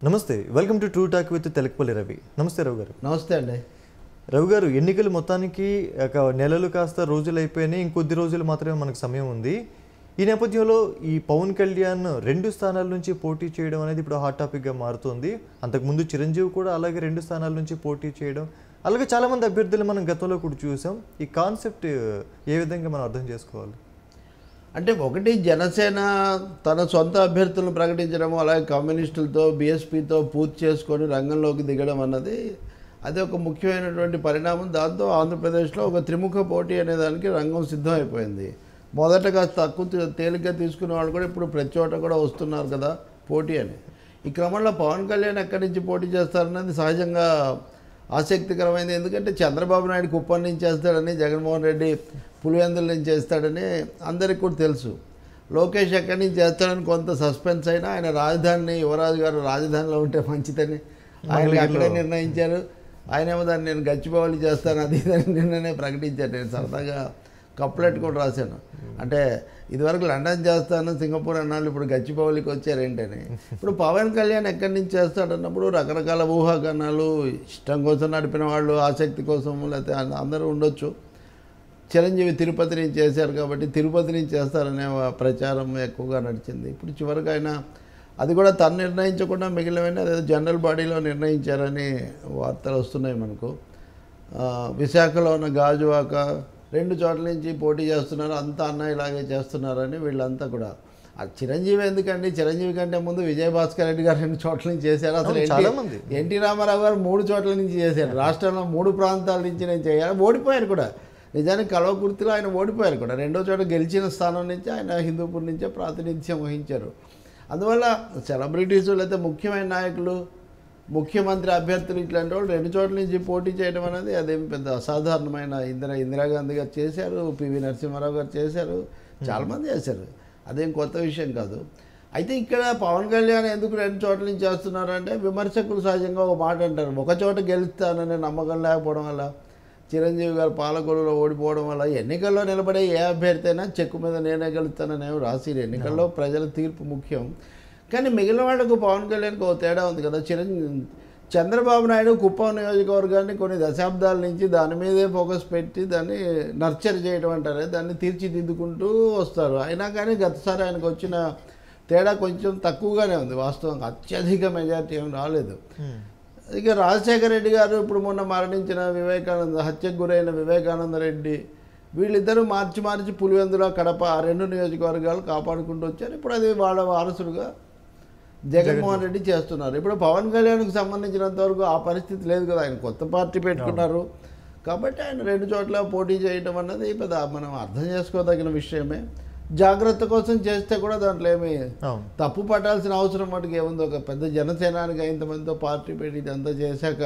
నమస్తే, welcome to true talk with Telakapalli Ravi. నమస్తే రవి గారు. నమస్తే అండి. రవి గారు, ఎన్నికలు మొత్తానికి ఒక నెలలు కాస్త రోజులు అయిపోయినాయి, ఇంకొద్ది రోజులు మాత్రమే మనకు సమయం ఉంది. ఈ నేపథ్యంలో ఈ పవన్ కళ్యాణ్ 2 స్థానాల నుంచి పోటీ చేయడం అనేది ఇప్పుడు హాట్ టాపిక్గా మారుతుంది. అంతకుముందు చిరంజీవి కూడా అలాగే 2 స్థానాల నుంచి పోటీ చేయడం, అలాగే చాలామంది అభ్యర్థులు మనం గతంలో కూడా చూసాం. ఈ కాన్సెప్ట్ ఏ విధంగా మనం అర్థం చేసుకోవాలి? అంటే ఒకటి, జనసేన తన సొంత అభ్యర్థులను ప్రకటించడం, అలాగే కమ్యూనిస్టులతో బీఎస్పీతో పూర్తి చేసుకొని రంగంలోకి దిగడం అన్నది అది ఒక ముఖ్యమైనటువంటి పరిణామం. దాంతో ఆంధ్రప్రదేశ్లో ఒక త్రిముఖ పోటీ అనే దానికి రంగం సిద్ధమైపోయింది. మొదటగా తక్కువ తేలిగ్గా తీసుకునే వాళ్ళు కూడా ఇప్పుడు ప్రతి చోట కూడా వస్తున్నారు కదా పోటీ అని. ఈ క్రమంలో పవన్ కళ్యాణ్ ఎక్కడి నుంచి పోటీ చేస్తారన్నది సహజంగా ఆసక్తికరమైనది. ఎందుకంటే చంద్రబాబు నాయుడు కుప్పం నుంచి చేస్తాడని, జగన్మోహన్ రెడ్డి పులివెందుల నుంచి చేస్తాడని అందరికీ కూడా తెలుసు. లోకేష్ ఎక్కడి నుంచి చేస్తాడని కొంత సస్పెన్స్ అయినా, ఆయన రాజధానిని యువరాజు గారు రాజధానిలో ఉంటే మంచిదని ఆయన అక్కడే నిర్ణయించారు. ఆయనేమో దాన్ని నేను గచ్చిబౌలి చేస్తాను అది ఇదని నిన్ననే ప్రకటించారు. నేను సరదాగా కప్లెట్ కూడా రాశాను. అంటే ఇదివరకు లండన్ చేస్తాను, సింగపూర్ అన్నాళ్ళు, ఇప్పుడు గచ్చిబౌలికి వచ్చారేంటని. ఇప్పుడు పవన్ కళ్యాణ్ ఎక్కడి నుంచి చేస్తాడన్నప్పుడు రకరకాల ఊహాగానాలు, ఇష్టం కోసం నడిపిన వాళ్ళు, ఆసక్తి కోసం, లేకపోతే అందరూ ఉండొచ్చు. చిరంజీవి తిరుపతి నుంచి చేశారు కాబట్టి తిరుపతి నుంచి చేస్తారనే ప్రచారం ఎక్కువగా నడిచింది. ఇప్పుడు చివరికి ఆయన అది కూడా తను నిర్ణయించకుండా మిగిలినవన్నీ అదేదో జనరల్ బాడీలో నిర్ణయించారని వార్తలు వస్తున్నాయి మనకు. విశాఖలో ఉన్న గాజువాక 2 చోట్ల నుంచి పోటీ చేస్తున్నారు, అంతా అన్నయ్య ఇలాగే చేస్తున్నారని వీళ్ళంతా కూడా. చిరంజీవి ఎందుకండి, చిరంజీవి కంటే ముందు విజయభాస్కర్ రెడ్డి గారు 2 చోట్ల నుంచి చేశారు. అసలు ఎన్టీ రామారావు గారు 3 చోట్ల నుంచి చేశారు. రాష్ట్రంలో 3 ప్రాంతాల నుంచి నేను చేయాలి, ఓడిపోయారు కూడా. నిజానికి కల్వకుర్తిలో ఆయన ఓడిపోయారు కూడా. 2వ చోట గెలిచిన స్థానం నుంచి ఆయన హిందూపూర్ నుంచే ప్రాతినిధ్యం వహించారు. అందువల్ల సెలబ్రిటీస్ లేకపోతే ముఖ్యమైన నాయకులు, ముఖ్యమంత్రి అభ్యర్థులు ఇట్లాంటి వాళ్ళు 2 చోట్ల నుంచి పోటీ చేయడం అనేది అదేమి పెద్ద అసాధారణమైన. ఇందిరాగాంధీ గారు చేశారు, పివి నరసింహారావు గారు చేశారు, చాలామంది చేశారు, అదేం కొత్త విషయం కాదు. అయితే ఇక్కడ పవన్ కళ్యాణ్ ఎందుకు 2 చోట్ల నుంచి చేస్తున్నారంటే, విమర్శకులు సహజంగా ఒక మాట అంటారు, ఒక చోట గెలుస్తాననే నమ్మకం లేకపోవడం వల్ల, చిరంజీవి గారు పాలకొల్లులో ఓడిపోవడం వల్ల, ఎన్నికల్లో నిలబడే ఏ అభ్యర్థి అయినా చెక్కు మీద నేనే గెలుస్తాననేవి రాసి, ఎన్నికల్లో ప్రజల తీర్పు ముఖ్యం. కానీ మిగిలిన వాళ్ళకు పవన్ కళ్యాణ్కి ఒక తేడా ఉంది కదా. చంద్రబాబు నాయుడు కుప్పం నియోజకవర్గాన్ని కొన్ని దశాబ్దాల నుంచి దాని మీదే ఫోకస్ పెట్టి దాన్ని నర్చర్ చేయడం అంటారే, దాన్ని తీర్చిదిద్దుకుంటూ వస్తారు. అయినా కానీ గతసారి ఆయనకు వచ్చిన తేడా కొంచెం తక్కువగానే ఉంది. వాస్తవంగా అత్యధిక మెజార్టీ ఏమి రాలేదు. ఇక రాజశేఖర రెడ్డి గారు, ఇప్పుడు మొన్న మరణించిన హత్యకు గురైన వివేకానంద రెడ్డి, వీళ్ళిద్దరూ మార్చి పులివెందుల, కడప ఆ 2 నియోజకవర్గాలు కాపాడుకుంటూ వచ్చారు. ఇప్పుడు అది వాళ్ళ వారసుడుగా జగన్మోహన్ రెడ్డి చేస్తున్నారు. ఇప్పుడు పవన్ కళ్యాణ్కి సంబంధించినంత వరకు ఆ పరిస్థితి లేదు కదా. ఆయన కొత్త పార్టీ పెట్టుకున్నారు కాబట్టి ఆయన 2 చోట్ల పోటీ చేయడం అన్నది పెద్ద మనం అర్థం చేసుకోదగిన విషయమే. జాగ్రత్త కోసం చేస్తే కూడా దాంట్లో ఏమి తప్పు పట్టాల్సిన అవసరం మటుకు ఏముంది. ఒక పెద్ద జనసేనానికి ఇంతమందితో పార్టీ పెట్టి ఇదంతా చేశాక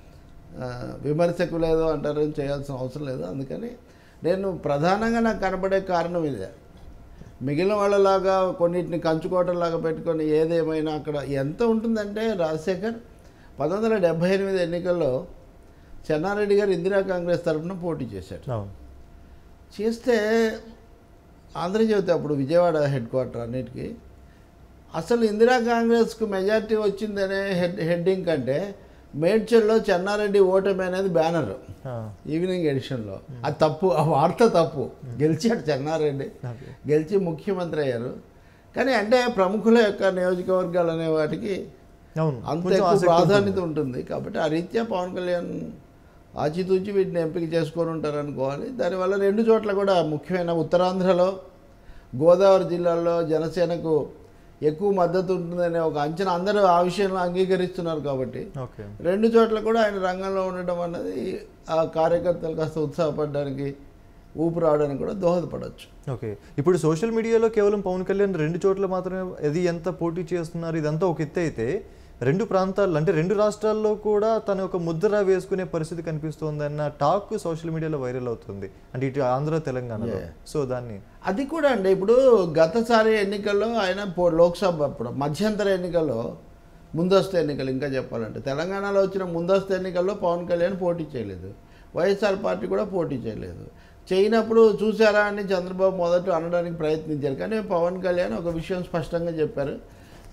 విమర్శకు లేదో అంటారు, చేయాల్సిన అవసరం లేదు. అందుకని నేను ప్రధానంగా నాకు కనబడే కారణం ఇదే. మిగిలిన వాళ్ళలాగా కొన్నిటిని కంచుకోవటంలాగా పెట్టుకొని ఏదేమైనా అక్కడ ఎంత ఉంటుందంటే, రాజశేఖర్ 1978 ఎన్నికల్లో చెన్నారెడ్డి గారు ఇందిరా కాంగ్రెస్ తరఫున పోటీ చేశాడు. చేస్తే ఆంధ్రజ్యోతి అప్పుడు విజయవాడ హెడ్ క్వార్టర్ అన్నిటికీ అసలు ఇందిరా కాంగ్రెస్కు మెజార్టీ వచ్చిందనే హెడ్డింగ్ కంటే మేడ్చల్లో చెన్నారెడ్డి ఓటమి అనేది బ్యానర్ ఈవినింగ్ ఎడిషన్లో. అది తప్పు, ఆ వార్త తప్పు. గెలిచాడు చెన్నారెడ్డి, గెలిచి ముఖ్యమంత్రి అయ్యారు. కానీ అంటే ప్రముఖుల యొక్క నియోజకవర్గాలు అనే వాటికి అంత ఎక్కువ ప్రాధాన్యత ఉంటుంది కాబట్టి ఆ రీత్యా పవన్ కళ్యాణ్ ఆచితూచి వీటిని ఎంపిక చేసుకొని ఉంటారు అనుకోవాలి. దానివల్ల 2 చోట్ల కూడా ముఖ్యమైన ఉత్తరాంధ్రలో, గోదావరి జిల్లాల్లో జనసేనకు ఎక్కువ మద్దతు ఉంటుందనే ఒక అంచనా అందరూ ఆ విషయంలో అంగీకరిస్తున్నారు కాబట్టి 2 చోట్ల కూడా ఆయన రంగంలో ఉండడం అన్నది ఆ కార్యకర్తలు కాస్త ఉత్సాహపడడానికి, ఊపు రావడానికి కూడా దోహదపడవచ్చు. ఓకే, ఇప్పుడు సోషల్ మీడియాలో కేవలం పవన్ కళ్యాణ్ 2 చోట్ల మాత్రమే అది ఎంత పోటీ చేస్తున్నారు ఇదంతా ఒక ఎత్తు అయితే, 2 ప్రాంతాల్లో అంటే 2 రాష్ట్రాల్లో కూడా తన ఒక ముద్ర వేసుకునే పరిస్థితి కనిపిస్తోందన్న టాక్ సోషల్ మీడియాలో వైరల్ అవుతుంది. అంటే ఇటు ఆంధ్ర, తెలంగాణలో. సో దాన్ని అది కూడా అండి, ఇప్పుడు గతసారి ఎన్నికల్లో ఆయన లోక్సభ అప్పుడు మధ్యంతర ఎన్నికల్లో, ముందస్తు ఎన్నికలు ఇంకా చెప్పాలంటే, తెలంగాణలో వచ్చిన ముందస్తు ఎన్నికల్లో పవన్ కళ్యాణ్ పోటీ చేయలేదు, వైఎస్ఆర్ పార్టీ కూడా పోటీ చేయలేదు. చేయనప్పుడు చూసారా అని చంద్రబాబు మొదట అనడానికి ప్రయత్నించారు. కానీ పవన్ కళ్యాణ్ ఒక విషయం స్పష్టంగా చెప్పారు,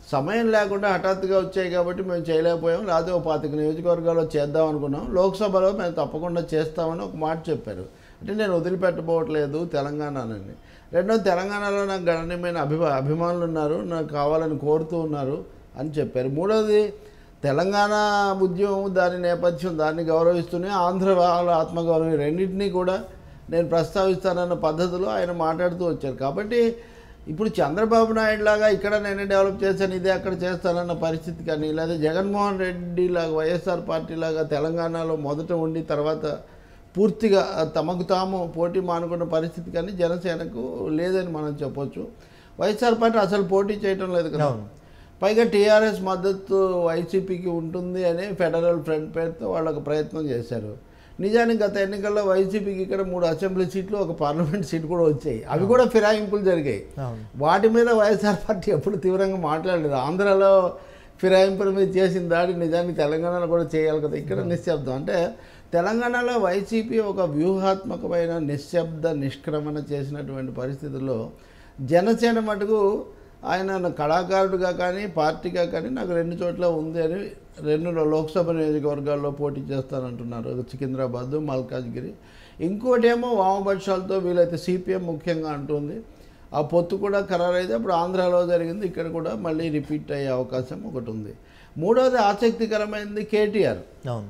సమయం లేకుండా హఠాత్తుగా వచ్చాయి కాబట్టి మేము చేయలేకపోయాం, లేకపోతే ఒక 25 నియోజకవర్గాల్లో చేద్దాం అనుకున్నాం, లోక్సభలో మేము తప్పకుండా చేస్తామని ఒక మాట చెప్పారు. అంటే నేను వదిలిపెట్టబోవట్లేదు తెలంగాణని. రెండోది, తెలంగాణలో నాకు గణనీయమైన అభిమానులు ఉన్నారు, నాకు కావాలని కోరుతూ ఉన్నారు అని చెప్పారు. మూడోది, తెలంగాణ ఉద్యమం, దాని నేపథ్యం, దాన్ని గౌరవిస్తూనే ఆంధ్ర వాళ్ళ ఆత్మగౌరవం, రెండింటినీ కూడా నేను ప్రస్తావిస్తానన్న పద్ధతిలో ఆయన మాట్లాడుతూ వచ్చారు. కాబట్టి ఇప్పుడు చంద్రబాబు నాయుడు లాగా ఇక్కడ నేనే డెవలప్ చేశాను, ఇదే అక్కడ చేస్తానన్న పరిస్థితి కానీ, లేదా జగన్మోహన్ రెడ్డి లాగా వైఎస్ఆర్ పార్టీ లాగా తెలంగాణలో మొదట ఉండి తర్వాత పూర్తిగా తమకు తాము పోటీ మానుకున్న పరిస్థితి కానీ జనసేనకు లేదని మనం చెప్పొచ్చు. వైఎస్ఆర్ పార్టీ అసలు పోటీ చేయటం లేదు కదా. పైగా టీఆర్ఎస్ మద్దతు వైసీపీకి ఉంటుంది అని ఫెడరల్ ఫ్రంట్ పేరుతో వాళ్ళు ఒక ప్రయత్నం చేశారు. నిజానికి గత ఎన్నికల్లో వైసీపీకి ఇక్కడ 3 అసెంబ్లీ సీట్లు, ఒక పార్లమెంట్ సీట్ కూడా వచ్చాయి. అవి కూడా ఫిరాయింపులు జరిగాయి. వాటి మీద వైఎస్ఆర్ పార్టీ ఎప్పుడు తీవ్రంగా మాట్లాడలేదు. ఆంధ్రాలో ఫిరాయింపుల మీద చేసిన దాడి నిజానికి తెలంగాణలో కూడా చేయాలి కదా. ఇక్కడ నిశ్శబ్దం. అంటే తెలంగాణలో వైసీపీ ఒక వ్యూహాత్మకమైన నిశ్శబ్ద నిష్క్రమణ చేసినటువంటి పరిస్థితుల్లో జనసేన మటుకు ఆయన కళాకారుడిగా కానీ పార్టీగా కానీ నాకు 2 చోట్ల ఉంది అని 2 లోక్సభ నియోజకవర్గాల్లో పోటీ చేస్తానంటున్నారు. సికింద్రాబాద్, మల్కాజ్గిరి. ఇంకోటేమో వామపక్షాలతో వీలైతే సిపిఎం ముఖ్యంగా అంటుంది. ఆ పొత్తు కూడా ఖరారైతే అప్పుడు ఆంధ్రాలో జరిగింది, ఇక్కడ కూడా మళ్ళీ రిపీట్ అయ్యే అవకాశం ఒకటి ఉంది. మూడవది ఆసక్తికరమైనది కేటీఆర్.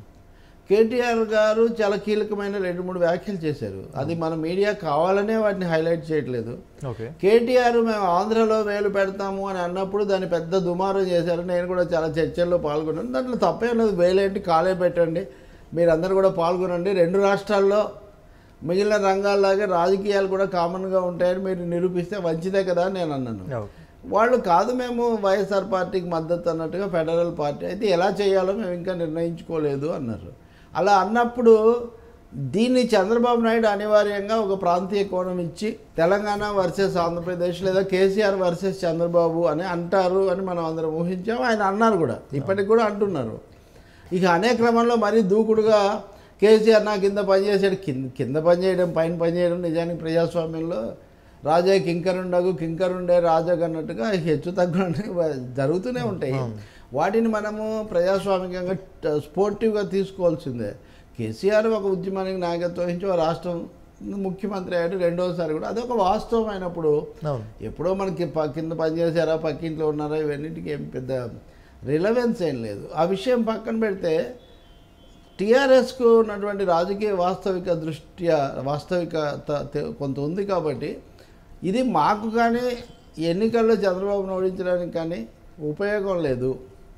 కేటీఆర్ గారు చాలా కీలకమైన 2-3 వ్యాఖ్యలు చేశారు. అది మన మీడియా కావాలనే వాటిని హైలైట్ చేయట్లేదు. కేటీఆర్ మేము ఆంధ్రలో వేలు పెడతాము అని అన్నప్పుడు దాన్ని పెద్ద దుమారం చేశారు. నేను కూడా చాలా చర్చల్లో పాల్గొన్నాను. దాంట్లో తప్పేం లేదు, వేలేంటి కాలే పెట్టండి, మీరందరూ కూడా పాల్గొనండి. 2 రాష్ట్రాల్లో మిగిలిన రంగాల్లాగే రాజకీయాలు కూడా కామన్గా ఉంటాయని మీరు నిరూపిస్తే మంచిదే కదా అని నేను అన్నాను. వాళ్ళు కాదు, మేము వైఎస్ఆర్ పార్టీకి మద్దతు అన్నట్టుగా ఫెడరల్ పార్టీ అయితే ఎలా చేయాలో మేము ఇంకా నిర్ణయించుకోలేదు అన్నారు. అలా అన్నప్పుడు దీన్ని చంద్రబాబు నాయుడు అనివార్యంగా ఒక ప్రాంతీయ కోణం ఇచ్చి తెలంగాణ వర్సెస్ ఆంధ్రప్రదేశ్ లేదా కేసీఆర్ వర్సెస్ చంద్రబాబు అని అంటారు అని మనం అందరం ఊహించాము. ఆయన అన్నారు కూడా, ఇప్పటికి కూడా అంటున్నారు. ఇక అనే క్రమంలో మరీ దూకుడుగా కేసీఆర్ నా కింద పనిచేసాడు, కింద పనిచేయడం పైన పనిచేయడం నిజానికి ప్రజాస్వామ్యంలో రాజా కింకరుండే రాజాకు అన్నట్టుగా హెచ్చు తగ్గులు జరుగుతూనే ఉంటాయి. వాటిని మనము ప్రజాస్వామికంగా స్పోర్టివ్గా తీసుకోవాల్సిందే. కేసీఆర్ ఒక ఉద్యమానికి నాయకత్వం వహించి రాష్ట్రం ముఖ్యమంత్రి అయ్యాడు రెండోసారి కూడా, అదొక వాస్తవం అయినప్పుడు ఎప్పుడో మనకి కింద పనిచేసారా పక్కింట్లో ఉన్నారా ఇవన్నిటికీ ఏం పెద్ద రిలవెన్స్ ఏం లేదు. ఆ విషయం పక్కన పెడితే టీఆర్ఎస్కు ఉన్నటువంటి రాజకీయ వాస్తవికత కొంత ఉంది. కాబట్టి ఇది మాకు కానీ ఎన్నికల్లో చంద్రబాబును ఓడించడానికి కానీ ఉపయోగం లేదు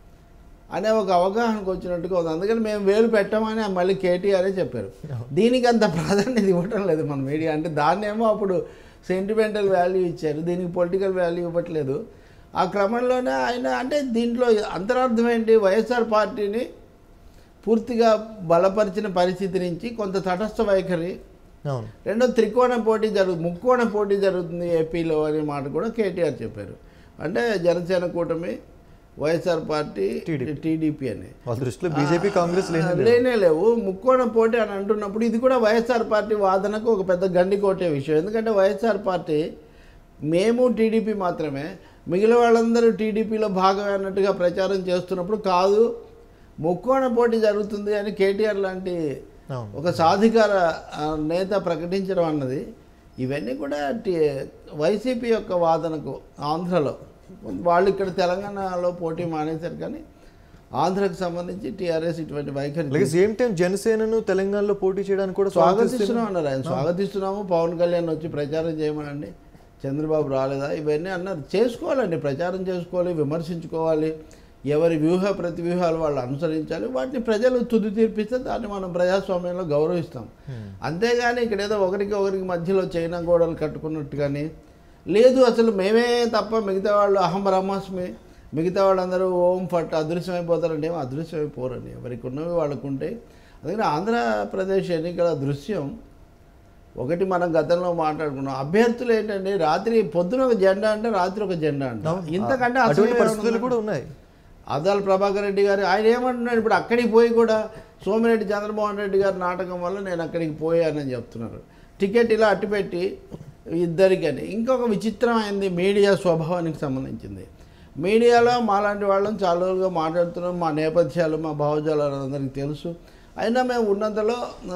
అనే ఒక అవగాహనకు వచ్చినట్టుగా ఉంది. అందుకని మేము వేలు పెట్టామని మళ్ళీ కేటీఆరే చెప్పారు. దీనికి అంత ప్రాధాన్యత ఇవ్వటం లేదు మన మీడియా. అంటే దాన్నేమో అప్పుడు సెంటిమెంటల్ వాల్యూ ఇచ్చారు, దీనికి పొలిటికల్ వాల్యూ ఇవ్వట్లేదు. ఆ క్రమంలోనే ఆయన అంటే దీంట్లో అంతరార్థం ఏంటి, వైఎస్ఆర్ పార్టీని పూర్తిగా బలపరిచిన పరిస్థితి నుంచి కొంత తటస్థ వైఖరి, రెండో ముక్కోణ పోటీ జరుగుతుంది ఏపీలో అనే మాట కూడా కేటీఆర్ చెప్పారు. అంటే జనసేన కూటమి, వైఎస్ఆర్ పార్టీ, టీడీపీ అని బీజేపీ కాంగ్రెస్ లేవు, ముక్కోణ పోటీ అని అంటున్నప్పుడు ఇది కూడా వైఎస్ఆర్ పార్టీ వాదనకు ఒక పెద్ద గండి కొట్టే విషయం. ఎందుకంటే వైఎస్ఆర్ పార్టీ మేము టీడీపీ మాత్రమే, మిగిలిన వాళ్ళందరూ టీడీపీలో భాగమే అన్నట్టుగా ప్రచారం చేస్తున్నప్పుడు కాదు ముక్కోణ పోటీ జరుగుతుంది అని కేటీఆర్ లాంటి ఒక సాధికార నేత ప్రకటించడం అన్నది, ఇవన్నీ కూడా వైసీపీ యొక్క వాదనకు ఆంధ్రలో వాళ్ళు ఇక్కడ తెలంగాణలో పోటీ మానేశారు కానీ ఆంధ్రకు సంబంధించి టీఆర్ఎస్ ఇటువంటి వైఖరి. సేమ్ టైం జనసేనను తెలంగాణలో పోటీ చేయడానికి కూడా స్వాగతిస్తున్నాం అన్నారు. ఆయన స్వాగతిస్తున్నాము, పవన్ కళ్యాణ్ వచ్చి ప్రచారం చేయమనండి, చంద్రబాబు రాలేదా, ఇవన్నీ అన్నారు. చేసుకోవాలండి, ప్రచారం చేసుకోవాలి, విమర్శించుకోవాలి, ఎవరి ప్రతివ్యూహాలు వాళ్ళు అనుసరించాలి, వాటిని ప్రజలు తుది తీర్పిస్తే దాన్ని మనం ప్రజాస్వామ్యంలో గౌరవిస్తాం. అంతేగాని ఇక్కడ ఏదో ఒకరికి మధ్యలో చైనా గోడలు కట్టుకున్నట్టు కానీ లేదు. అసలు మేమే తప్ప మిగతా వాళ్ళు అహం బ్రహ్మాస్మి, మిగతా వాళ్ళందరూ ఓం ఫట్ అదృశ్యమైపోతారంటే ఏమో అదృశ్యమైపోరండి, ఎవరికి ఉన్నవి వాళ్ళకు ఉంటాయి. అందుకని ఆంధ్రప్రదేశ్ ఎన్నికల దృశ్యం ఒకటి మనం గతంలో మాట్లాడుకున్నాం. అభ్యర్థులు ఏంటంటే రాత్రి పొద్దున ఒక జెండా అంటే రాత్రి ఒక జెండా అంట, ఇంతకంటే పరిస్థితులు కూడా ఉన్నాయి. ఆదాల ప్రభాకర్ రెడ్డి గారు ఆయన ఏమంటున్నాడు, ఇప్పుడు అక్కడికి పోయి కూడా సోమిరెడ్డి చంద్రమోహన్ రెడ్డి గారి నాటకం వల్ల నేను అక్కడికి పోయానని చెప్తున్నారు. టికెట్ ఇలా అట్టుపెట్టి ఇద్దరికని. ఇంకొక విచిత్రమైనది మీడియా స్వభావానికి సంబంధించింది. మీడియాలో మాలాంటి వాళ్ళని చాలా రోజులుగా మాట్లాడుతున్నాం, మా నేపథ్యాలు మా భావజాలాలు అందరికీ తెలుసు. అయినా మేము ఉన్నంతలో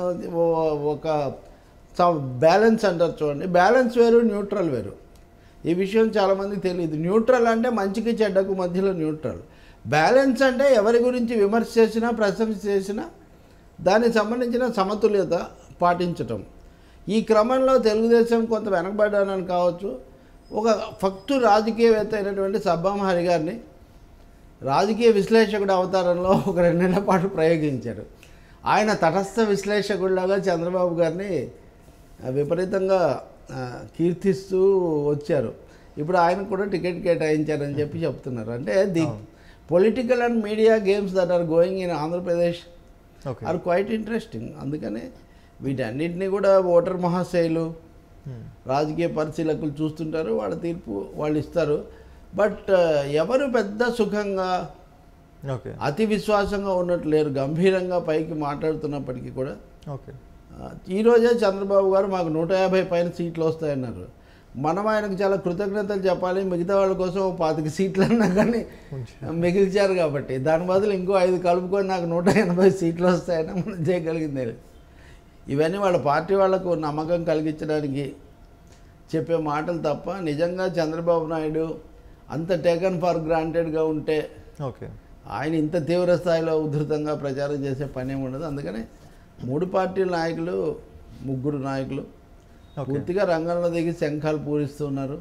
ఒక బ్యాలెన్స్ అంటారు చూడండి, బ్యాలెన్స్ వేరు న్యూట్రల్ వేరు. ఈ విషయం చాలామందికి తెలియదు. న్యూట్రల్ అంటే మంచికి చెడ్డకు మధ్యలో న్యూట్రల్. బ్యాలెన్స్ అంటే ఎవరి గురించి విమర్శ చేసినా ప్రశంస చేసినా దానికి సంబంధించిన సమతుల్యత పాటించటం. ఈ క్రమంలో తెలుగుదేశం కొంత వెనకబడ్డానని కావచ్చు. ఒక ఫక్తు రాజకీయవేత్త అయినటువంటి సబ్బాం హరి గారిని రాజకీయ విశ్లేషకుడు అవతారంలో ఒక 2 నెలల పాటు ప్రయోగించారు. ఆయన తటస్థ విశ్లేషకుడిలాగా చంద్రబాబు గారిని విపరీతంగా కీర్తిస్తూ వచ్చారు. ఇప్పుడు ఆయనకు కూడా టికెట్ కేటాయించారని చెప్పి చెప్తున్నారు. అంటే the political and media games that are going in Andhra Pradesh are quite interesting. అందుకని వీటన్నిటిని కూడా ఓటర్ మహాశయులు, రాజకీయ పరిశీలకులు చూస్తుంటారు, వాళ్ళ తీర్పు వాళ్ళు ఇస్తారు. బట్ ఎవరు పెద్ద సుఖంగా అతి విశ్వాసంగా ఉన్నట్లు లేరు. గంభీరంగా పైకి మాట్లాడుతున్నప్పటికీ కూడా ఈరోజే చంద్రబాబు గారు మాకు 150 పైన సీట్లు వస్తాయన్నారు. మనం ఆయనకు చాలా కృతజ్ఞతలు చెప్పాలి. మిగతా వాళ్ళ కోసం 25 సీట్లు అన్నా కానీ మిగిల్చారు కాబట్టి, దాని బదులు ఇంకో 5 కలుపుకొని నాకు 180 సీట్లు వస్తాయని మనం చేయగలిగింది. ఇవన్నీ వాళ్ళ పార్టీ వాళ్లకు నమ్మకం కలిగించడానికి చెప్పే మాటలు తప్ప నిజంగా చంద్రబాబు నాయుడు అంత టేకన్ ఫర్ గ్రాంటెడ్గా ఉంటే ఆయన ఇంత తీవ్ర స్థాయిలో ఉధృతంగా ప్రచారం చేసే పని ఉండదు. అందుకనే 3 పార్టీల నాయకులు, 3 నాయకులు పూర్తిగా రంగంలో దిగి శంఖాలు పూరిస్తున్నారు,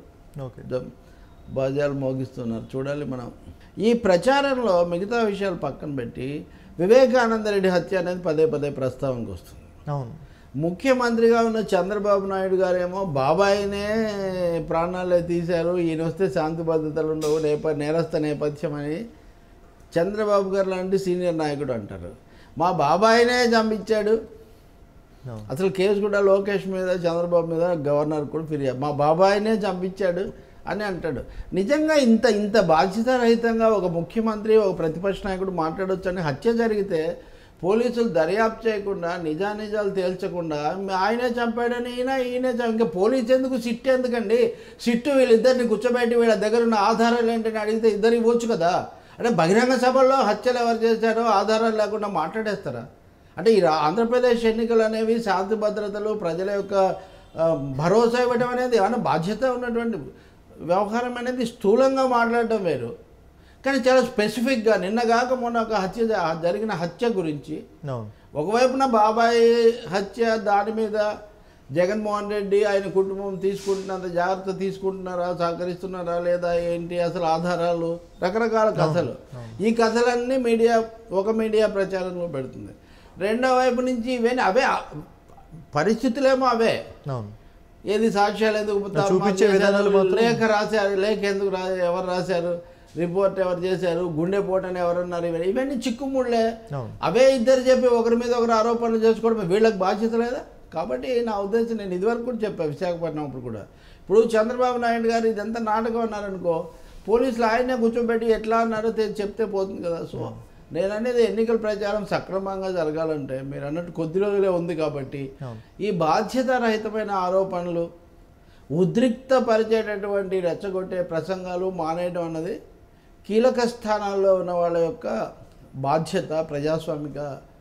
బాజాలు మోగిస్తున్నారు. చూడాలి మనం. ఈ ప్రచారంలో మిగతా విషయాలు పక్కన పెట్టి వివేకానంద రెడ్డి హత్య అనేది పదే పదే ప్రస్తావనకు వస్తుంది. ముఖ్యమంత్రిగా ఉన్న చంద్రబాబు నాయుడు గారేమో బాబాయినే ప్రాణాలే తీశారు, ఈయన వస్తే శాంతి భద్రతలు ఉండవు, నేరస్థ నేపథ్యం అని చంద్రబాబు గారు లాంటి సీనియర్ నాయకుడు అంటారు. మా బాబాయినే చంపించాడు. అసలు కేసు కూడా లోకేష్ మీద, చంద్రబాబు మీద గవర్నర్ కూడా ఫిర్యాదు, మా బాబాయినే చంపించాడు అని అంటాడు. నిజంగా ఇంత బాధ్యతారహితంగా ఒక ముఖ్యమంత్రి, ఒక ప్రతిపక్ష నాయకుడు మాట్లాడవచ్చు అని హత్య జరిగితే పోలీసులు దర్యాప్తు చేయకుండా, నిజానిజాలు తేల్చకుండా ఆయనే చంపాడని ఈయనే ఇంకా పోలీసు ఎందుకు, సిట్ ఎందుకండి? సిట్టు వీళ్ళిద్దరిని కూర్చోబెట్టి వీళ్ళ దగ్గర ఉన్న ఆధారాలు ఏంటని అడిగితే ఇద్దరు ఇవ్వచ్చు కదా. అంటే బహిరంగ సభల్లో హత్యలు ఎవరు చేశారో ఆధారాలు లేకుండా మాట్లాడేస్తారా? అంటే ఈ ఆంధ్రప్రదేశ్ ఎన్నికలు అనేవి శాంతి భద్రతలు, ప్రజల యొక్క భరోసా ఇవ్వడం అనేది ఏమైనా బాధ్యత ఉన్నటువంటి వ్యవహారం అనేది స్థూలంగా మాట్లాడటం వేరు. కానీ చాలా స్పెసిఫిక్గా నిన్నగాక మొన్న ఒక జరిగిన హత్య గురించి ఒకవైపున బాబాయి హత్య, దాని మీద జగన్మోహన్ రెడ్డి ఆయన కుటుంబం తీసుకుంటున్నంత జాగ్రత్త తీసుకుంటున్నారా, సహకరిస్తున్నారా లేదా ఏంటి, అసలు ఆధారాలు, రకరకాల కథలు. ఈ కథలన్నీ ఒక మీడియా ప్రచారంలో పెడుతుంది. రెండో వైపు నుంచి ఇవన్నీ అవే పరిస్థితులేమో అవే. ఏది సాక్ష్యాలు ఎందుకు, లేఖ రాశారు, లేఖ ఎందుకు ఎవరు రాశారు, రిపోర్ట్ ఎవరు చేశారు, గుండెపోటని ఎవరన్నారు, ఇవన్నీ చిక్కుముళ్ళే. అవే ఇద్దరు చెప్పి ఒకరి మీద ఒకరు ఆరోపణలు చేసుకోవడం వీళ్ళకి బాధ్యత లేదా? కాబట్టి నా ఉద్దేశం, నేను ఇదివరకు కూడా చెప్పాను విశాఖపట్నం అప్పుడు కూడా, ఇప్పుడు చంద్రబాబు నాయుడు గారు ఇదంతా నాటకం అన్నారనుకో, పోలీసులు ఆయనే కూర్చోబెట్టి ఎట్లా అన్నారో చెప్తే పోతుంది కదా. సో నేను అనేది ఎన్నికల ప్రచారం సక్రమంగా జరగాలంటే మీరు అన్నట్టు కొద్ది రోజులే ఉంది కాబట్టి ఈ బాధ్యతారహితమైన ఆరోపణలు, ఉద్రిక్తపరిచేటటువంటి రెచ్చగొట్టే ప్రసంగాలు మానేయడం అన్నది కీలక స్థానాల్లో ఉన్న వాళ్ళ యొక్క బాధ్యత, ప్రజాస్వామిక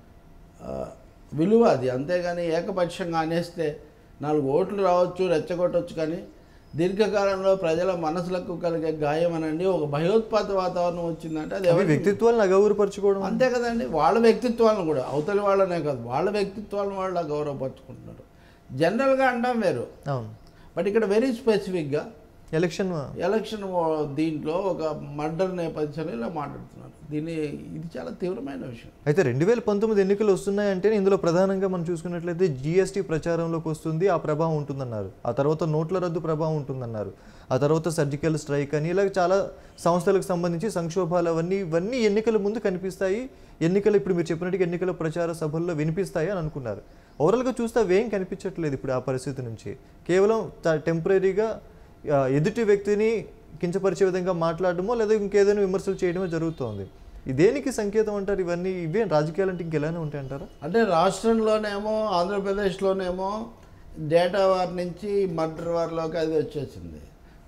విలువ అది. అంతేగాని ఏకపక్షంగా అనేస్తే 4 ఓట్లు రావచ్చు, రెచ్చగొట్టవచ్చు, కానీ దీర్ఘకాలంలో ప్రజల మనసులకు కలిగే గాయం అనండి, ఒక భయోత్పాత వాతావరణం వచ్చిందంటే అది ఎవరి వ్యక్తిత్వాలను అగౌరవపరచుకోవడం అంతే కదండి. వాళ్ళ వ్యక్తిత్వాలను కూడా, అవతలి వాళ్ళనే కాదు, వాళ్ళ వ్యక్తిత్వాలను వాళ్ళు అగౌరవపరుచుకుంటున్నారు. జనరల్గా అంటాం వేరు, బట్ ఇక్కడ వెరీ స్పెసిఫిక్గా ఎలక్షన్ దీంట్లో ఒక మర్డర్ నేపథ్యంలో ఇలా మాట్లాడుతున్నారు. ఇది చాలా తీవ్రమైన విషయం. అయితే 2019 ఎన్నికలు వస్తున్నాయంటే ఇందులో ప్రధానంగా మనం చూసుకున్నట్లయితే జీఎస్టీ ప్రచారంలోకి వస్తుంది, ఆ ప్రభావం ఉంటుందన్నారు. ఆ తర్వాత నోట్ల రద్దు ప్రభావం ఉంటుందన్నారు. ఆ తర్వాత సర్జికల్ స్ట్రైక్ అని ఇలా చాలా సంస్థలకు సంబంధించి సంక్షోభాలు ఇవన్నీ ఎన్నికల ముందు కనిపిస్తాయి. ఇప్పుడు మీరు చెప్పినట్టుగా ఎన్నికల ప్రచార సభల్లో వినిపిస్తాయి అని అనుకున్నారు. ఓవరాల్గా చూస్తే అవేం కనిపించట్లేదు ఇప్పుడు ఆ పరిస్థితి నుంచి. కేవలం టెంపరీగా ఎదుటి వ్యక్తిని కించపరిచే విధంగా మాట్లాడడమో లేదా ఇంకేదైనా విమర్శలు చేయడమో జరుగుతోంది. దేనికి సంకేతం అంటారు? ఇవే రాజకీయాలు అంటే ఇంకెలానే ఉంటాయి అంటారా? అంటే రాష్ట్రంలోనేమో, ఆంధ్రప్రదేశ్లోనేమో డేటా వార్ నుంచి మర్డర్ వార్లోకి అది వచ్చేసింది.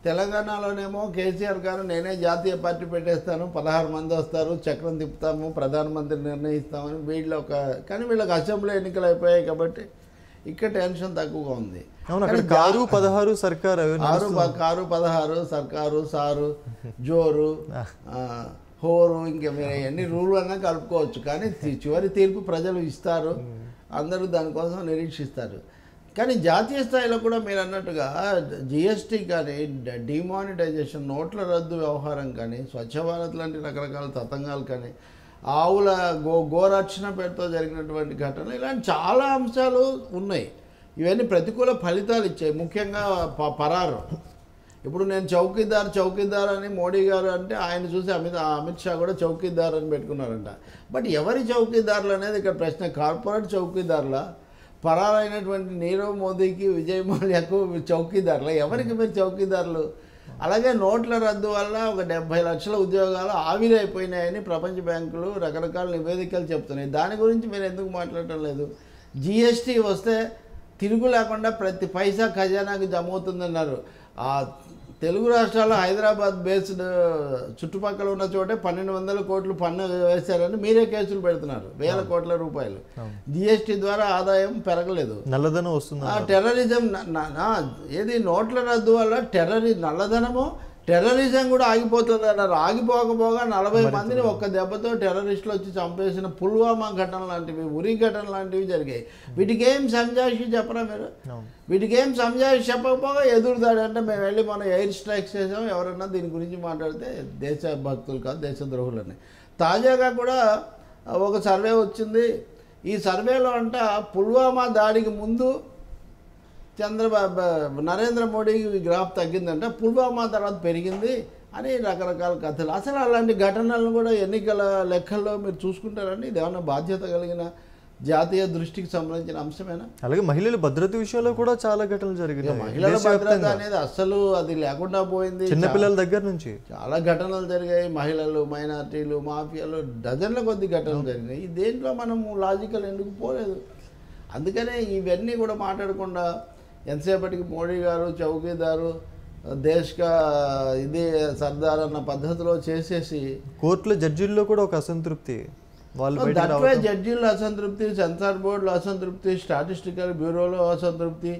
తెలంగాణలోనేమో కేసీఆర్ గారు నేనే జాతీయ పార్టీ పెట్టేస్తాను, 16 మంది వస్తారు, చక్రం తిప్పుతాము, ప్రధానమంత్రి నిర్ణయిస్తామని కానీ వీళ్ళకి అసెంబ్లీ ఎన్నికలు అయిపోయాయి కాబట్టి ఇక్కడ టెన్షన్ తక్కువగా ఉంది. కారు 16 సర్కారు కారు 16 సర్కారు సారు జోరు హోరు ఇంకా మీరు ఎన్ని రూల్ అన్నా కలుపుకోవచ్చు. కానీ చివరి తీర్పు ప్రజలు ఇస్తారు, అందరూ దానికోసం నిరీక్షిస్తారు. కానీ జాతీయ స్థాయిలో కూడా మీరు అన్నట్టుగా జిఎస్టీ కానీ డిమానిటైజేషన్ నోట్ల రద్దు వ్యవహారం కానీ స్వచ్ఛ భారత్ లాంటి రకరకాల తతంగాలు కానీ ఆవుల గోరక్షణ పేరుతో జరిగినటువంటి ఘటనలు ఇలాంటి చాలా అంశాలు ఉన్నాయి. ఇవన్నీ ప్రతికూల ఫలితాలు ఇచ్చాయి. ముఖ్యంగా పరారు. ఇప్పుడు నేను చౌకీదార్ అని మోడీ గారు అంటే ఆయన చూసి అమిత్ షా కూడా చౌకీదార్ అని పెట్టుకున్నారంట. బట్ ఎవరి చౌకీదారులు అనేది ఇక్కడ ప్రశ్న. కార్పొరేట్ చౌకీదారుల, పరారైనటువంటి నీరవ్ మోదీకి విజయ్ మాల్యాకు చౌకీదారుల, ఎవరికి మీరు చౌకీదారులు? అలాగే నోట్ల రద్దు వల్ల ఒక 70 లక్షల ఉద్యోగాలు ఆవిరైపోయినాయని ప్రపంచ బ్యాంకులు రకరకాల నివేదికలు చెప్తున్నాయి. దాని గురించి మీరు ఎందుకు మాట్లాడటం లేదు? జిఎస్టీ వస్తే తిరుగు లేకుండా ప్రతి పైసా ఖజానాకి జమ అవుతుందన్నారు. ఆ తెలుగు రాష్ట్రాల్లో హైదరాబాద్ బేస్డ్ చుట్టుపక్కల ఉన్న చోటే 1200 కోట్లు పన్ను వేశారని మీరే కేసులు పెడుతున్నారు, 1000 కోట్ల రూపాయలు. జిఎస్టీ ద్వారా ఆదాయం పెరగలేదు, నల్లధనం వస్తుంది. టెర్రరిజం ఏది నోట్ల రద్దు వల్ల నల్లధనము టెర్రరిజం కూడా ఆగిపోతుంది అన్నారు. ఆగిపోకపోగా 40 మందిని ఒక్క దెబ్బతో టెర్రరిస్టులు వచ్చి చంపేసిన పుల్వామా ఘటన లాంటివి, ఉరి ఘటన లాంటివి జరిగాయి. వీటికి ఏం సంజాయిషి చెప్పరా మీరు? వీటికి ఏం సంజాయిషి చెప్పకపోగా ఎదురుదాడి అంటే మేము వెళ్ళి మనం ఎయిర్ స్ట్రైక్స్ చేసాం, ఎవరన్నా దీని గురించి మాట్లాడితే దేశభక్తులు కాదు దేశద్రోహులని. తాజాగా కూడా ఒక సర్వే వచ్చింది. ఈ సర్వేలో అంట పుల్వామా దాడికి ముందు నరేంద్ర మోడీకి గ్రాఫ్ తగ్గిందంట, పుల్వామా తర్వాత పెరిగింది అని రకరకాల కథలు. అసలు అలాంటి ఘటనలను కూడా ఎన్నికల లెక్కల్లో మీరు చూసుకుంటారండి? ఇది ఏమన్నా బాధ్యత కలిగిన జాతీయ దృష్టికి సంబంధించిన అంశమేనా? అలాగే మహిళల భద్రత విషయంలో కూడా చాలా ఘటనలు జరిగినాయి. మహిళల భద్రత అనేది అసలు అది లేకుండా పోయింది. చిన్నపిల్లల దగ్గర నుంచి చాలా ఘటనలు జరిగాయి. మహిళలు, మైనార్టీలు, మాఫియాలు, డజన్ల కొద్ది ఘటనలు జరిగినాయి. దేంట్లో మనము లాజికల్ ఎందుకు పోలేదు? అందుకనే ఇవన్నీ కూడా మాట్లాడకుండా ఎంతసేపటికి మోడీ గారు చౌకీదారు దేశ్కా ఇది సర్దార్ అన్న పద్ధతిలో చేసేసి కోర్టులో జడ్జీల్లో కూడా ఒక అసంతృప్తి, జడ్జీల్లో అసంతృప్తి, సెన్సార్ బోర్డులో అసంతృప్తి, స్టాటిస్టికల్ బ్యూరోలో అసంతృప్తి,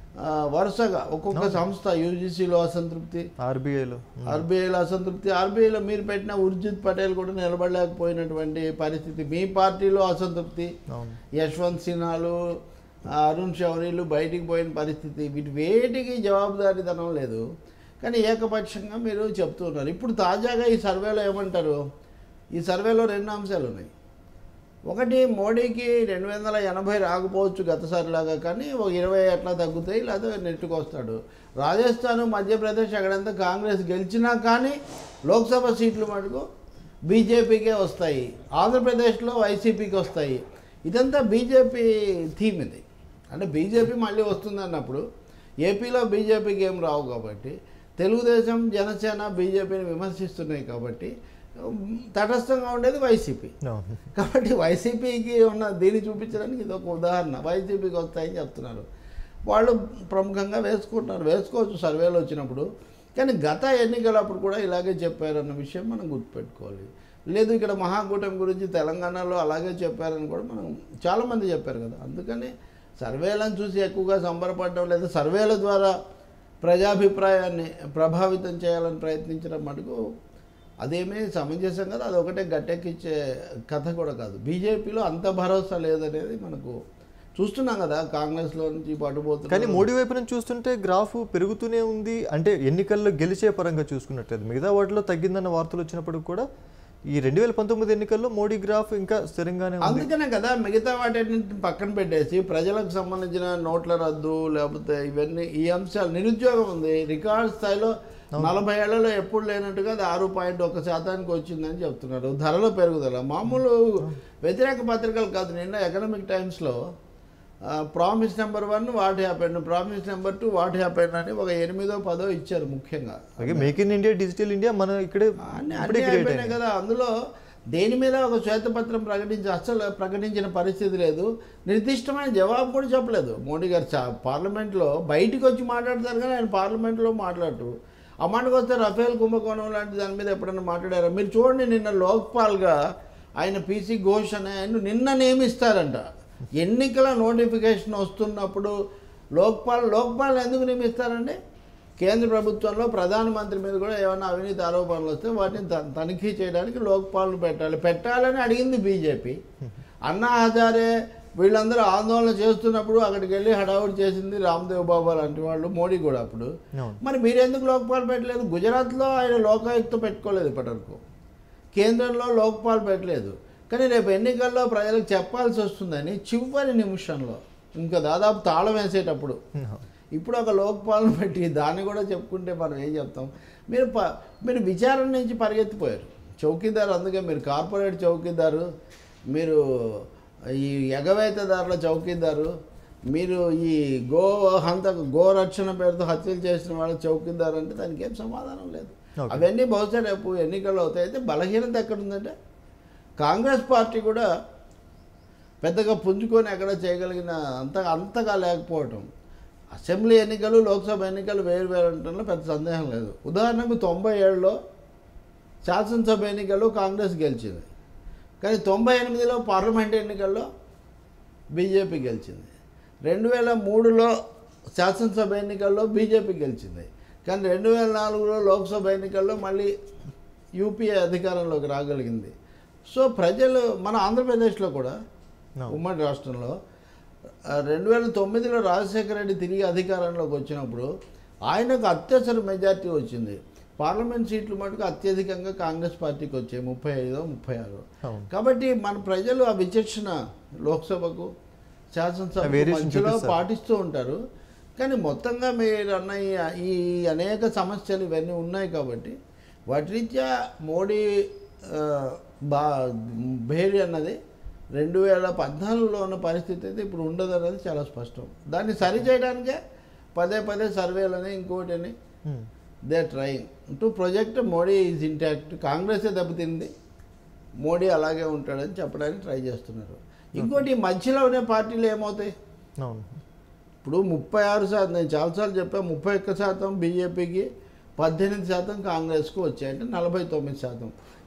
వరుసగా ఒక్కొక్క సంస్థ యూజీసీలో అసంతృప్తి, ఆర్బీఐలో అసంతృప్తి. ఆర్బీఐలో మీరు పెట్టిన ఉర్జిత్ పటేల్ కూడా నిలబడలేకపోయినటువంటి పరిస్థితి. మీ పార్టీలో అసంతృప్తి, యశ్వంత్ సిన్హాలు, అరుణ్ శౌరీలు బయటికి పోయిన పరిస్థితి. వేటికి జవాబుదారీతనం లేదు. కానీ ఏకపక్షంగా మీరు చెప్తున్నారు. ఇప్పుడు తాజాగా ఈ సర్వేలో ఏమంటారు? ఈ సర్వేలో 2 అంశాలు ఉన్నాయి. ఒకటి, మోడీకి 280 రాకపోవచ్చు గతసారిలాగా, కానీ ఒక 20 అట్లా తగ్గుతాయి, లేదా నెట్టుకొస్తాడు. రాజస్థాన్, మధ్యప్రదేశ్ అక్కడంతా కాంగ్రెస్ గెలిచినా కానీ లోక్సభ సీట్లు మటుకు బీజేపీకే వస్తాయి, ఆంధ్రప్రదేశ్లో వైసీపీకి వస్తాయి. ఇదంతా బీజేపీ థీమ్. ఇది అంటే బీజేపీ మళ్ళీ వస్తుంది అన్నప్పుడు ఏపీలో బీజేపీకి ఏం రావు కాబట్టి, తెలుగుదేశం, జనసేన బీజేపీని విమర్శిస్తున్నాయి కాబట్టి తటస్థంగా ఉండేది వైసీపీ. కాబట్టి వైసీపీకి ఉన్న దీన్ని చూపించడానికి ఇది ఒక ఉదాహరణ. వైసీపీకి వస్తాయని చెప్తున్నారు వాళ్ళు. ప్రముఖంగా వేసుకోవచ్చు సర్వేలు వచ్చినప్పుడు. కానీ గత ఎన్నికలప్పుడు కూడా ఇలాగే చెప్పారన్న విషయం మనం గుర్తుపెట్టుకోవాలి. లేదు ఇక్కడ మహాకూటమి గురించి తెలంగాణలో అలాగే చెప్పారని కూడా మనం చాలామంది చెప్పారు కదా. అందుకని సర్వేలను చూసి ఎక్కువగా సంబరపడడం లేదు. సర్వేల ద్వారా ప్రజాభిప్రాయాన్ని ప్రభావితం చేయాలని ప్రయత్నించడం మటుకు అదేమీ సమంజసం కదా. అదొకటే గట్టెక్కిచ్చే కథ కూడా కాదు. బీజేపీలో అంత భరోసా లేదనేది మనకు చూస్తున్నాం కదా. కాంగ్రెస్లో నుంచి పట్టుబోతుంది. కానీ మోడీ వైపు నుంచి చూస్తుంటే గ్రాఫ్ పెరుగుతూనే ఉంది. అంటే ఎన్నికల్లో గెలిచే పరంగా చూసుకున్నట్లేదు, మిగతా వాటిలో తగ్గిందన్న వార్తలు వచ్చినప్పుడు కూడా ఈ 2019 ఎన్నికల్లో మోడీ గ్రాఫ్ ఇంకా స్థిరంగానే ఉంది. అందుకనే కదా మిగతా వాటిని పక్కన పెట్టేసి ప్రజలకు సంబంధించిన నోట్ల రద్దు లేకపోతే ఇవన్నీ ఈ అంశాలు, నిరుద్యోగం ఉంది రికార్డ్ స్థాయిలో 40 ఏళ్లలో ఎప్పుడు లేనట్టుగా అది 6.1% వచ్చిందని చెప్తున్నారు. ధరల పెరుగుదల మామూలు వ్యతిరేక పత్రికలు కాదు. నిన్న ఎకనామిక్ టైమ్స్లో promise number 1 what happened, promise number 2 what happened అని ఒక 8దో 10దో ఇచ్చారు. ముఖ్యంగా make in India, digital India మన ఇక్కడే అయిపోయినాయి కదా. అందులో దేని మీద ఒక శ్వేతపత్రం అసలు ప్రకటించిన పరిస్థితి లేదు. నిర్దిష్టమైన జవాబు కూడా చెప్పలేదు మోడీ గారు. పార్లమెంట్లో బయటికి వచ్చి మాట్లాడతారు కానీ ఆయన పార్లమెంట్లో మాట్లాడరు. ఆ మాటకు వస్తే రఫేల్ కుంభకోణం లాంటి దాని మీద ఎప్పుడైనా మాట్లాడారా? మీరు చూడండి, నిన్న లోక్పాల్గా ఆయన పీసీ ఘోష్ అనే ఆయన నిన్న నియమిస్తారంట. ఎన్నికల నోటిఫికేషన్ వస్తున్నప్పుడు లోక్పాల్ ఎందుకు నియమిస్తారండి? కేంద్ర ప్రభుత్వంలో ప్రధానమంత్రి మీద కూడా ఏమైనా అవినీతి ఆరోపణలు వస్తే వాటిని తనిఖీ చేయడానికి లోక్పాల్ను పెట్టాలని అడిగింది బీజేపీ. అన్నా హజారే వీళ్ళందరూ ఆందోళన చేస్తున్నప్పుడు అక్కడికి వెళ్ళి హడావుడి చేసింది రామ్దేవ్ బాబా లాంటి వాళ్ళు, మోడీ కూడా అప్పుడు. మరి మీరెందుకు లోక్పాల్ పెట్టలేదు? గుజరాత్లో ఆయన లోకాయుక్త పెట్టుకోలేదు ఇప్పటివరకు, కేంద్రంలో లోక్పాల్ పెట్టలేదు. కానీ రేపు ఎన్నికల్లో ప్రజలకు చెప్పాల్సి వస్తుందని చివరి నిమిషంలో, ఇంకా దాదాపు తాళం వేసేటప్పుడు ఇప్పుడు ఒక లోక్పాల్ను పెట్టి దాన్ని కూడా చెప్పుకుంటే మనం ఏం చెప్తాం? మీరు విచారణ నుంచి పరిగెత్తిపోయారు. చౌకీదారు, అందుకే మీరు కార్పొరేట్ చౌకీదారు, మీరు ఈ ఎగవేతదారుల చౌకీదారు, మీరు ఈ గోరక్షణ పేరుతో హత్యలు చేసిన వాళ్ళ చౌకీదారు అంటే దానికి ఏం సమాధానం లేదు. అవన్నీ బహుశా రేపు ఎన్నికల్లో అవుతాయి. అయితే బలహీనత ఎక్కడుందంటే కాంగ్రెస్ పార్టీ కూడా పెద్దగా పుంజుకొని ఎక్కడ చేయగలిగిన అంతగా లేకపోవటం. అసెంబ్లీ ఎన్నికలు, లోక్సభ ఎన్నికలు వేరు అనడంలో పెద్ద సందేహం లేదు. ఉదాహరణకు 97లో శాసనసభ ఎన్నికల్లో కాంగ్రెస్ గెలిచింది, కానీ 98లో పార్లమెంట్ ఎన్నికల్లో బీజేపీ గెలిచింది. 2003లో శాసనసభ ఎన్నికల్లో బీజేపీ గెలిచింది, కానీ 2004లో లోక్సభ ఎన్నికల్లో మళ్ళీ యూపీఏ అధికారంలోకి రాగలిగింది. సో ప్రజలు మన ఆంధ్రప్రదేశ్లో కూడా ఉమ్మడి రాష్ట్రంలో 2009లో రాజశేఖర రెడ్డి తిరిగి అధికారంలోకి వచ్చినప్పుడు ఆయనకు అత్యవసర మెజార్టీ వచ్చింది. పార్లమెంట్ సీట్లు మటుకు అత్యధికంగా కాంగ్రెస్ పార్టీకి వచ్చాయి, 35, 36. కాబట్టి మన ప్రజలు ఆ విచక్షణ లోక్సభకు శాసనసభ మధ్యలో పాటిస్తూ ఉంటారు. కానీ మొత్తంగా మీరు అన్న ఈ అనేక సమస్యలు ఇవన్నీ ఉన్నాయి కాబట్టి వాటి రీత్యా మోడీ భేరీ అన్నది 2014లో ఉన్న పరిస్థితి అయితే ఇప్పుడు ఉండదు అన్నది చాలా స్పష్టం. దాన్ని సరిచేయడానికే పదే సర్వేలని ఇంకోటిని they trying to project Modi is intact. కాంగ్రెసే దెబ్బతింది, మోడీ అలాగే ఉంటాడని చెప్పడానికి ట్రై చేస్తున్నారు. ఇంకోటి మధ్యలో ఉన్న పార్టీలు ఏమవుతాయి? ఇప్పుడు 36%, నేను చాలాసార్లు చెప్పాను, 31% బీజేపీకి, 18% కాంగ్రెస్కు వచ్చాయి, అంటే 49%.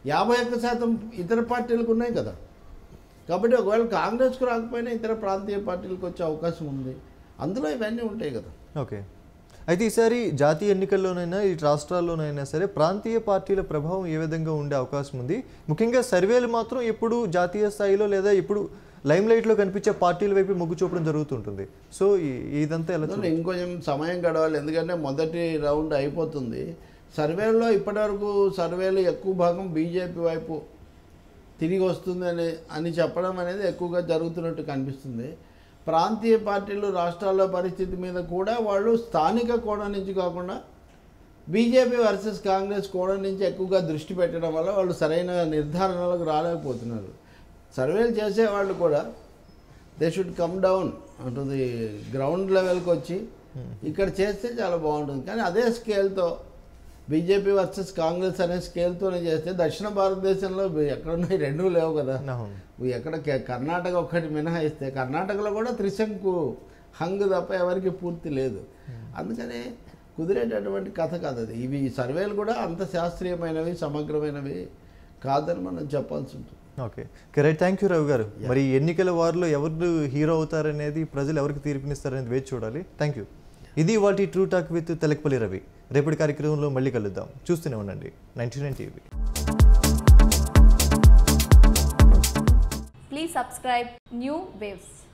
51% ఇతర పార్టీలకు ఉన్నాయి కదా. కాబట్టి ఒకవేళ కాంగ్రెస్కు రాకపోయినా ఇతర ప్రాంతీయ పార్టీలకు వచ్చే అవకాశం ఉంది. అందులో ఇవన్నీ ఉంటాయి కదా. ఓకే, అయితే ఈసారి జాతీయ ఎన్నికల్లోనైనా ఈ రాష్ట్రాల్లోనైనా సరే ప్రాంతీయ పార్టీల ప్రభావం ఏ విధంగా ఉండే అవకాశం ఉంది? ముఖ్యంగా సర్వేలు మాత్రం ఎప్పుడు జాతీయ స్థాయిలో లేదా ఇప్పుడు లైమ్ లైట్లో కనిపించే పార్టీల వైపు మొగ్గు చూపడం జరుగుతుంటుంది. సో ఇదంతా ఎలా? ఇంకొంచెం సమయం గడవాలి, ఎందుకంటే మొదటి రౌండ్ అయిపోతుంది. సర్వేల్లో ఇప్పటివరకు సర్వేలు ఎక్కువ భాగం బీజేపీ వైపు తిరిగి వస్తుంది అని చెప్పడం అనేది ఎక్కువగా జరుగుతున్నట్టు కనిపిస్తుంది. ప్రాంతీయ పార్టీలు రాష్ట్రాల్లో పరిస్థితి మీద కూడా వాళ్ళు స్థానిక కోణం నుంచి కాకుండా బీజేపీ వర్సెస్ కాంగ్రెస్ కోణం నుంచి ఎక్కువగా దృష్టి పెట్టడం వల్ల వాళ్ళు సరైన నిర్ధారణలకు రాలేకపోతున్నారు. సర్వేలు చేసేవాళ్ళు కూడా they should come down to the ground లెవెల్కి వచ్చి ఇక్కడ చేస్తే చాలా బాగుంటుంది. కానీ అదే స్కేల్తో బీజేపీ వర్సెస్ కాంగ్రెస్ అనే స్కేల్తోనే చేస్తే దక్షిణ భారతదేశంలో ఎక్కడున్నాయి, రెండూ లేవు కదా. ఎక్కడ కర్ణాటక ఒక్కటి మినహాయిస్తే కర్ణాటకలో కూడా త్రిశంకు హంగ్ తప్ప ఎవరికి పూర్తి లేదు. అందుకనే కుదిరేటటువంటి కథ కాదు అది. ఇవి సర్వేలు కూడా అంత శాస్త్రీయమైనవి, సమగ్రమైనవి కాదని మనం చెప్పాల్సి ఉంటుంది. Okay, right. Thank you Ravi గారు. మరి ఎన్నికల వారిలో ఎవరు హీరో అవుతారనేది, ప్రజలు ఎవరికి తీర్పునిస్తారనేది వేచి చూడాలి. Thank you. ఇది వాటి true talk with Telakapalli Ravi. రేపటి కార్యక్రమంలో మళ్ళీ కలుద్దాం. చూస్తూనే ఉండండి 99 TV. Please subscribe New Waves.